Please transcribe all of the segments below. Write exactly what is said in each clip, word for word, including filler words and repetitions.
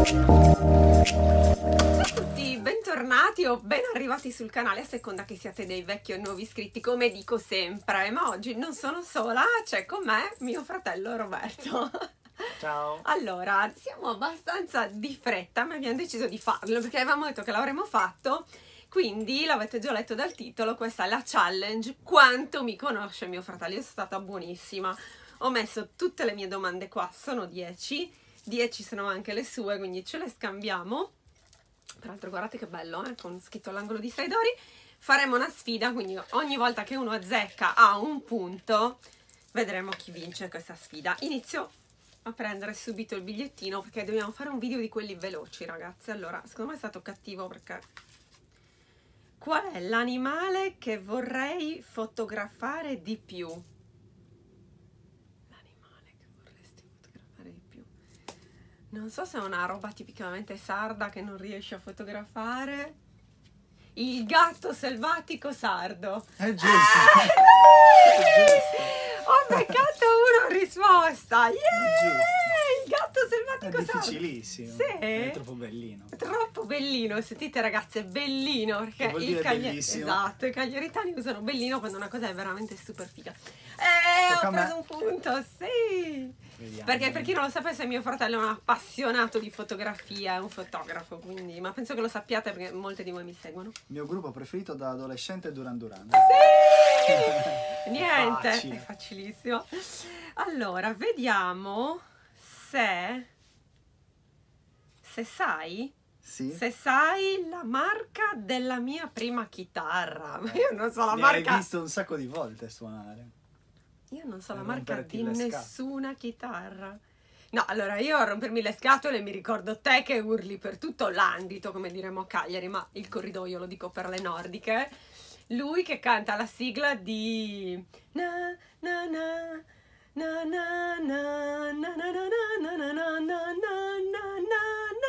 Ciao a tutti, bentornati o ben arrivati sul canale, a seconda che siate dei vecchi o nuovi iscritti, come dico sempre. Ma oggi non sono sola, c'è con me mio fratello Roberto. Ciao. Allora, siamo abbastanza di fretta, ma abbiamo deciso di farlo perché avevamo detto che l'avremmo fatto. Quindi l'avete già letto dal titolo, questa è la challenge Quanto mi conosce mio fratello. Io sono stata buonissima, ho messo tutte le mie domande qua, sono dieci, dieci sono anche le sue, quindi ce le scambiamo. Peraltro guardate che bello, eh? Con scritto all'angolo di Saidori. Faremo una sfida, quindi ogni volta che uno azzecca a un punto vedremo chi vince questa sfida. Inizio a prendere subito il bigliettino perché dobbiamo fare un video di quelli veloci, ragazzi. Allora, secondo me è stato cattivo perché... Qual è l'animale che vorrei fotografare di più? L'animale che vorresti fotografare di più? Non so se è una roba tipicamente sarda che non riesci a fotografare. Il gatto selvatico sardo. È giusto. Eh, È giusto. Ho beccato una risposta. Yeah! Il gatto È selvatico sardo. difficilissimo. Sì? È troppo bellino. Troppo bellino, sentite ragazzi, è bellino perché Che vuol il dire cagli- bellissimo? esatto, i cagliaritani usano bellino quando una cosa è veramente super figa. Eh, Tocca ho a me. preso un punto, sì. Vediamo. Perché per chi non lo sapesse, mio fratello è un appassionato di fotografia, è un fotografo, quindi, ma penso che lo sappiate perché molte di voi mi seguono. Il mio gruppo preferito da adolescente è Duran Duran. Sì! Niente, Facile. è facilissimo. Allora, vediamo se se sai Sì? se sai la marca della mia prima chitarra. Io non so la Mi hai marca. visto un sacco di volte suonare. Io non so Per la marca romperti di le scatole. nessuna chitarra. No, allora io a rompermi le scatole mi ricordo te che urli per tutto l'ambito, come diremmo a Cagliari, ma il corridoio lo dico per le nordiche. Lui che canta la sigla di na na na na na na na na na na na na na na na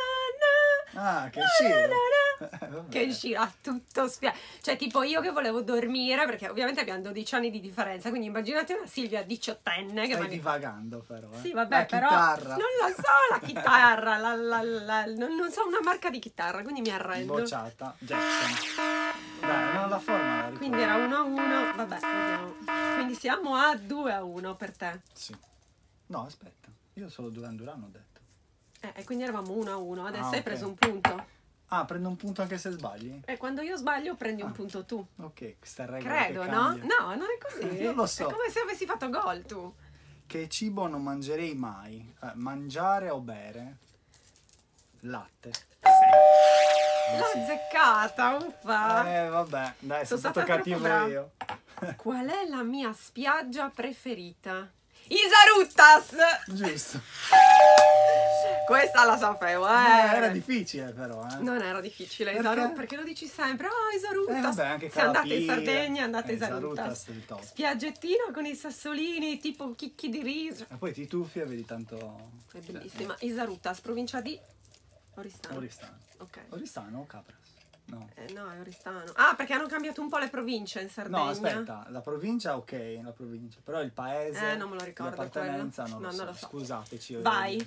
Ah, che sciro. che uscirà tutto spia- cioè tipo io che volevo dormire perché ovviamente abbiamo dodici anni di differenza, quindi immaginate una Silvia diciottenne che Stai magari... divagando però. Eh. Sì, vabbè, La però chitarra. non lo so la chitarra, la, la, la, non, non so una marca di chitarra, quindi mi arrendo. Bocciata. Jackson. Dai, non la forma la ricordo. Quindi era uno a uno, vabbè, vediamo. Quindi siamo a due a uno per te. Sì. No, aspetta. Io solo Duran Duran ho detto. Eh, e quindi eravamo uno a uno, adesso Ah, hai ok. preso un punto. Ah, prendo un punto anche se sbagli? E quando io sbaglio prendi un Ah. punto tu. Ok, questa regola Credo, che no? cambia. No, non è così. Non lo so. È come se avessi fatto gol tu. Che cibo non mangerei mai? Eh, mangiare o bere? Latte. Eh, L'ho sì. azzeccata, uffa. Eh, vabbè, dai, Sono sono stata stato cattivo troppo brava. io. Qual è la mia spiaggia preferita? Isaruttas! Giusto. Questa la sapevo, eh. Eh, era difficile però, eh. Non era difficile, Perché? Isaru- perché lo dici sempre, oh Isaruttas. Eh, vabbè, anche Se andate in Calapia. Sardegna, andate a Eh, Isaruttas. Isaruttas è il top. Spiaggettina con i sassolini, tipo chicchi di riso. E poi ti tuffi e vedi tanto... È bellissima. Isaruttas, provincia di Oristano. Oristano. Ok. Oristano o Capras? No. Eh, no, è Oristano. Ah, perché hanno cambiato un po' le province in Sardegna. No, aspetta, la provincia ok, la provincia, però il paese, Eh, non me lo ricordo l'appartenenza quello. non, No, lo non so. lo so. Scusateci. io- Vai.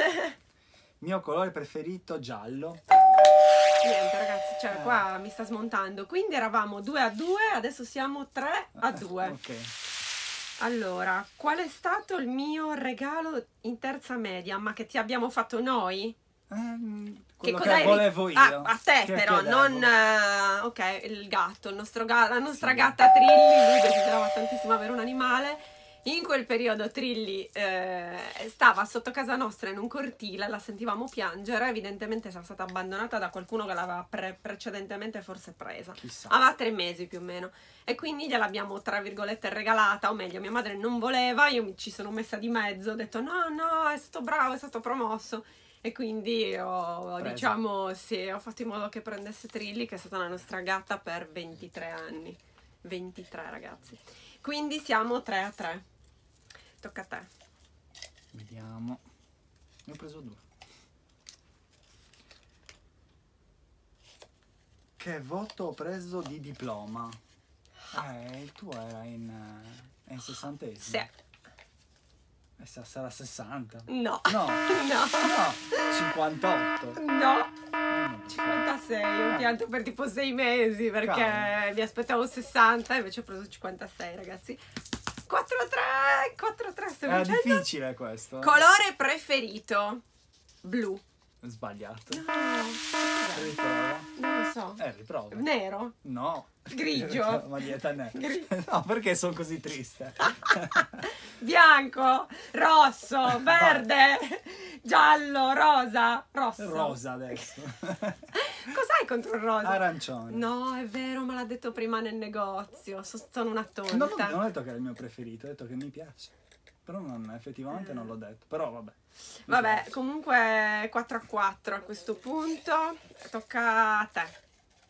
Mio colore preferito giallo. Niente ragazzi, cioè Eh. qua mi sta smontando. Quindi eravamo due a due, adesso siamo tre a due. Ok. Allora, qual è stato il mio regalo in terza media? Ma che ti abbiamo fatto noi? Ehm, Che quello che, cos'hai ri- volevo io. Ah, a te Che però, chiedevo. non... eh, ok, il gatto, il nostro ga- la nostra Sì. gatta Trilli, lui desiderava tantissimo avere un animale. In quel periodo Trilli eh, stava sotto casa nostra in un cortile, la sentivamo piangere, evidentemente era stata abbandonata da qualcuno che l'aveva pre- precedentemente forse presa. Chissà. Aveva tre mesi più o meno e quindi gliel'abbiamo tra virgolette regalata, o meglio mia madre non voleva, io mi ci sono messa di mezzo, ho detto no no è stato bravo, è stato promosso e quindi ho, Preso. diciamo sì, ho fatto in modo che prendesse Trilli, che è stata la nostra gatta per ventitré anni. ventitré ragazzi, quindi siamo tre a tre. Tocca a te. Vediamo. Ne ho preso due. Che voto ho preso di diploma? Eh, il tuo era in, eh, in sessantesimo. Sì. E sa- sarà sessanta. No. No. No. No. cinquantotto. No. Mm. cinquantasei, ho pianto per tipo sei mesi perché Cavolo. mi aspettavo sessanta, invece ho preso cinquantasei, ragazzi. quattro a tre, quattro a tre sto Era vincendo. difficile questo. eh. Colore preferito? Blu. Sbagliato. No, cos'è? Riprova. Non lo so. Eh, riprova. Nero? No. Grigio? Maglietta nera. Gri- No, perché sono così triste? Bianco, rosso, verde, giallo, rosa, rosso. Rosa adesso. Cos'hai contro il rosa? Arancione. No, è vero, me l'ha detto prima nel negozio. So- sono una tonta. No, no, non ho detto che era il mio preferito, ho detto che mi piace. Però non, effettivamente non l'ho detto. Però vabbè. Mi Vabbè, piace. comunque quattro a quattro a questo punto. Tocca a te.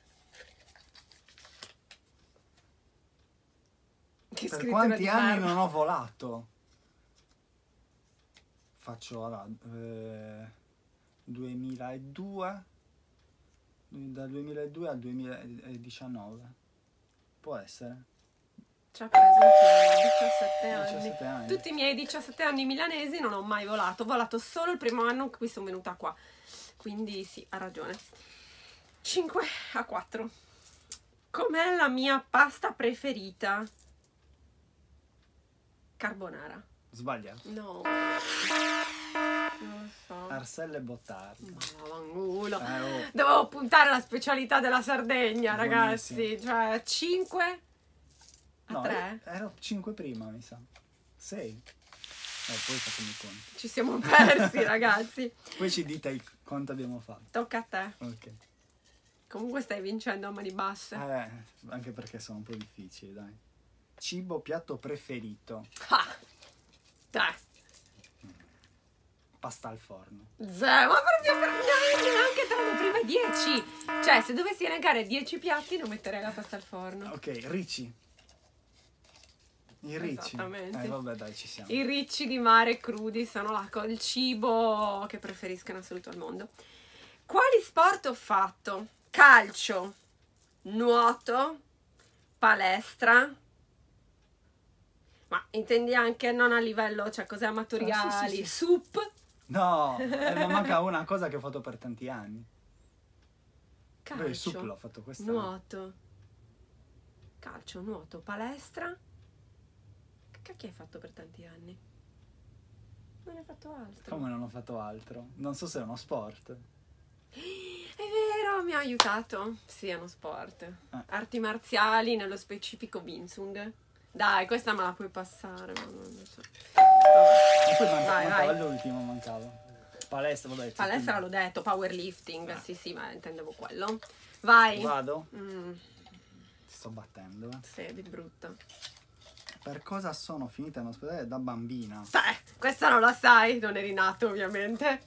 Che Per scrittura quanti di anni merda. non ho volato? Faccio allora, eh, duemiladue, dal duemiladue al duemiladiciannove. Può essere? Ci ha preso anche diciassette anni. diciassette anni. Tutti i miei diciassette anni milanesi non ho mai volato. Ho volato solo il primo anno in cui sono venuta qua. Quindi sì, ha ragione. cinque a quattro. Com'è la mia pasta preferita? Carbonara. Sbagliato. No. Non lo so. Arselle Bottardo. Ma vaffanculo. Eh, oh. Dovevo puntare alla specialità della Sardegna, Buonissimo. ragazzi. Cioè, cinque a No, tre. ero cinque prima, mi sa. sei. Eh, poi fatemi conto. Ci siamo persi, ragazzi. Poi ci dite il- quanto abbiamo fatto. Tocca a te. Ok. Comunque stai vincendo a mani basse. Eh, anche perché sono un po' difficili, dai. Cibo, piatto preferito. Ah, tre. Pasta al forno. Zero. Ma proprio per neanche tra le prime dieci. Cioè, se dovessi elencare dieci piatti, non metterei la pasta al forno. Ok, ricci. I ricci. Esattamente. Eh, vabbè, dai, ci siamo. I ricci di mare crudi sono la co- il cibo che preferisco in assoluto al mondo. Quali sport ho fatto? Calcio, nuoto, palestra. Ma intendi anche non a livello, cioè cose amatoriali, Ah, sì, sì, sì. sup, No, eh, ma manca una cosa che ho fatto per tanti anni. calcio, Beh, il sup l'ho fatto quest'anno. nuoto, calcio, nuoto, palestra. Che cacchio hai fatto per tanti anni? Non hai fatto altro. Come non ho fatto altro? Non so se è uno sport. È vero, mi ha aiutato. Sì, è uno sport. Ah. Arti marziali, nello specifico Wing. Dai, questa me la puoi passare, ma non lo so. E poi manca- Vai, mancava vai. l'ultimo, mancava. Palestra, vabbè. Palestra tutti- l'ho detto, powerlifting. Ah. Sì, sì, ma intendevo quello. Vai. Vado? Mm, Ti sto battendo, eh. sì, di brutto. Per cosa sono finita in ospedale da bambina? Beh, questa non la sai, non eri nato ovviamente.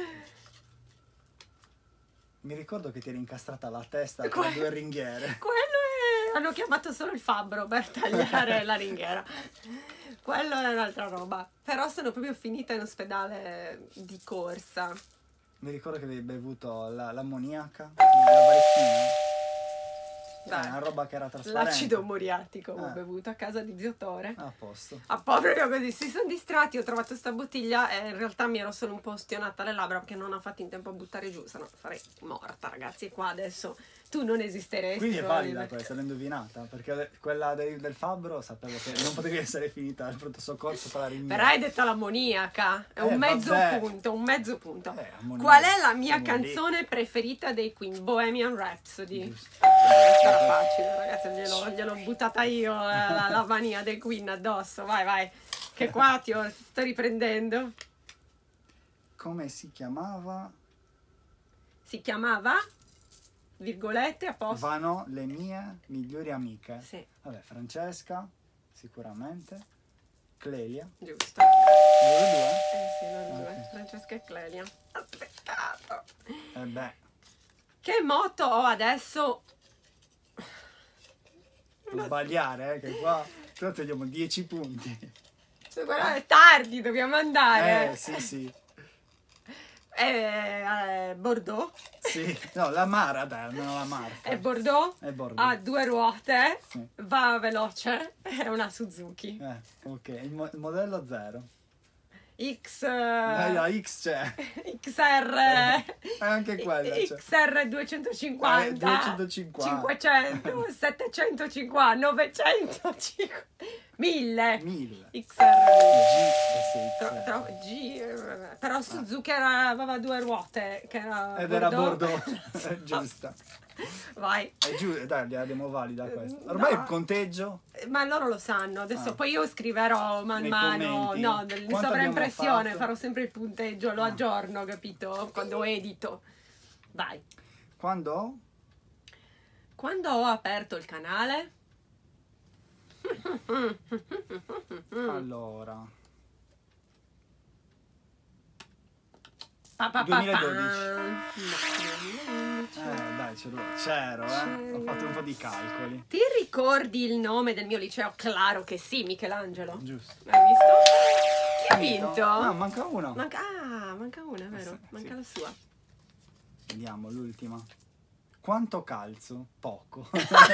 Mi ricordo che ti eri incastrata la testa Que- con due ringhiere. Quello è... Hanno chiamato solo il fabbro per tagliare la ringhiera. Quello è un'altra roba. Però sono proprio finita in ospedale di corsa. Mi ricordo che avevi bevuto la- l'ammoniaca, la varettina. Dai. È una roba che era trasparente. L'acido muriatico ho Ah. bevuto a casa di zio Tore. Ah, a posto. A po' proprio così, si sono distratti, ho trovato sta bottiglia e in realtà mi ero solo un po' stionata le labbra perché non ho fatto in tempo a buttare giù, sennò sarei morta, ragazzi. E qua adesso tu non esisteresti. Quindi è valida probabilmente. questa, l'ho indovinata. Perché quella del, del fabbro sapevo che non potevi essere finita al pronto soccorso con la ringhiera. Però hai detto l'ammoniaca, è un Eh, mezzo vabbè. punto, un mezzo punto. Eh, ammoniaca. Qual è la mia Siamo lì. canzone preferita dei Queen? Bohemian Rhapsody. Giusto. Questa era facile, ragazzi, gliel'ho, gliel'ho buttata io eh, la, la mania del Queen addosso, vai vai, che qua ti ho- sto riprendendo. Come si chiamava? Si chiamava, virgolette, a posto. Vanno le mie migliori amiche. Sì, Vabbè, Francesca, sicuramente. Clelia. giusto. Loro due. Eh sì, loro due, Ok. Francesca e Clelia. Azzeccato. E beh, Che moto ho adesso? non sbagliare, eh, che qua però togliamo dieci punti. Se guarda, è tardi, dobbiamo andare. Eh, sì, sì. È eh, Bordeaux. Sì. No, la Mara, dai, almeno la marca. È Bordeaux. È Bordeaux. Ha due ruote. Sì. Va veloce. È una Suzuki. Eh, ok, il, mo- il modello zero. X... Eh, la X c'è. X R... E anche quella c'è. X R duecentocinquanta, Eh, duecentocinquanta. cinquecento, settecentocinquanta, novecentocinquanta, mille. mille. X R. G e Tro- sei X. tro- G, eh, però Suzuki era, aveva due ruote, che era Ed era Bordeaux. Bordeaux. È giusta. Vai. È giusto, dai, la diamo valida questa. Ormai No. il conteggio. Ma loro lo sanno, adesso Ah. poi io scriverò man Nei mano, commenti. no, in Quanto sovraimpressione, abbiamo fatto? farò sempre il punteggio, lo Ah. aggiorno, capito? Quando edito. Vai. Quando ho? Quando ho aperto il canale? Allora. Pa, pa, pa, pa. duemiladodici. No. Eh, dai, ce l'ho. C'ero, eh. Ho fatto un po' di calcoli. Ti ricordi il nome del mio liceo? Claro che sì, Michelangelo. Giusto. Hai visto? Chi ha vinto? No, manca una. Manca, ah, manca una, è vero? Sì, Manca sì. la sua. Vediamo l'ultima. Quanto calzo? Poco.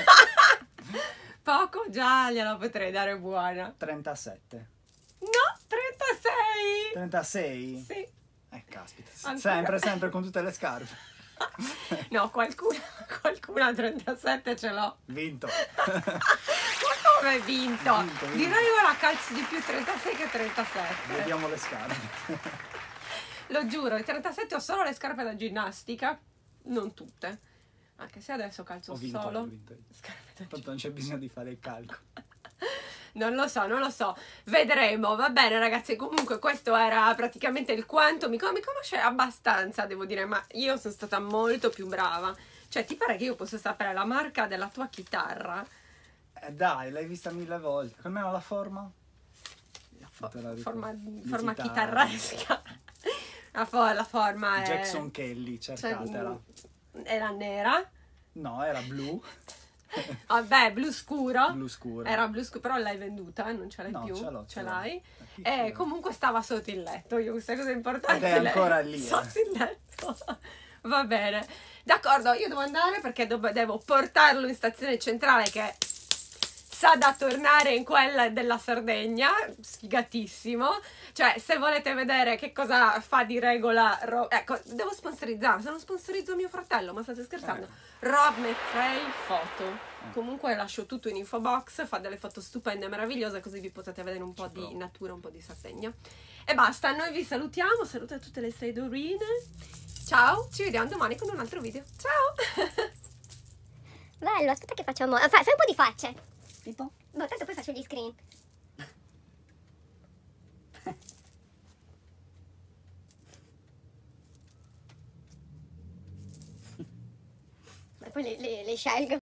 Poco già gliela potrei dare buona. trentasette. No, trentasei! trentasei? Sì. Eh, caspita. Ancora. Sempre, sempre con tutte le scarpe. No, qualcuna, qualcuna a trentasette ce l'ho. Vinto. Ma come hai vinto? Vinto, vinto. Direi ora calzo di più trentasei che trentasette. Vediamo le scarpe. Lo giuro, il trentasette ho solo le scarpe da ginnastica, non tutte. Anche se adesso calzo Ho vinto, solo ho vinto io. scarpe da Tanto non c'è bisogno di fare il calcolo. Non lo so, non lo so, vedremo. Va bene ragazzi, comunque questo era praticamente il quanto mi, mi conosce abbastanza, devo dire, ma io sono stata molto più brava. Cioè, ti pare che io posso sapere la marca della tua chitarra? Eh dai, l'hai vista mille volte. Come era la forma? La fo- Te la ricordo. forma, Di forma chitarra. chitarresca. La, fo- la forma è... Jackson Kelly, cioè, cercatela. era nera. No, era blu. Vabbè, blu scuro. Blu scuro. Era blu scuro, però l'hai venduta, non ce l'hai No, più? ce l'ho, ce l'ho. l'hai? Ma chi E ce l'ha? comunque stava sotto il letto, io questa cosa importante. Ed è lei- ancora lì, eh. Sotto il letto. Va bene. D'accordo, io devo andare perché do- devo portarlo in stazione centrale che sa da tornare in quella della Sardegna, sfigatissimo. Cioè, se volete vedere che cosa fa di regola Ro- ecco, devo sponsorizzare, se non sponsorizzo mio fratello, ma state scherzando? Eh. Rob McFay foto. Comunque lascio tutto in info box, fa delle foto stupende e meravigliose, così vi potete vedere un po' Ci di provo. natura, un po' di Sardegna. E basta, noi vi salutiamo, saluto a tutte le seidorine. Ciao, ci vediamo domani con un altro video. Ciao! Bello, aspetta che facciamo... Fai, fai un po' di facce. Tipo? No, tanto poi faccio gli screen. Ma poi le, le, le scelgo.